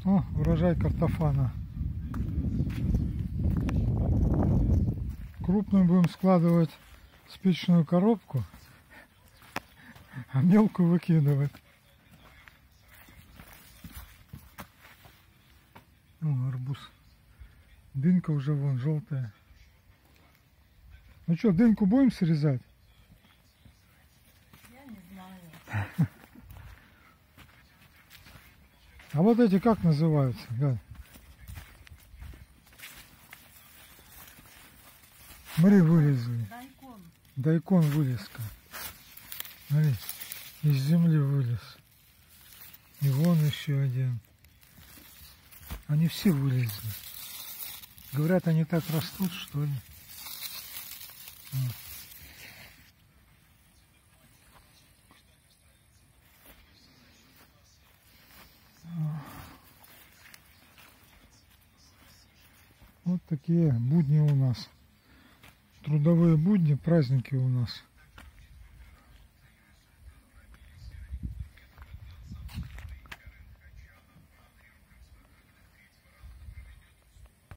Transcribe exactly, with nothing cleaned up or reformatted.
О, урожай картофана. Крупную будем складывать в спичную коробку, а мелкую выкидывать. О, арбуз. Дынька уже вон желтая. Ну что, дыньку будем срезать? Я не знаю. А вот эти как называются? Глянь. Смотри, вылезли. Дайкон. Дайкон вылезка. Смотри, из земли вылез. И вон еще один. Они все вылезли. Говорят, они так растут, что ли. Вот. Вот такие будни у нас. Трудовые будни, праздники у нас.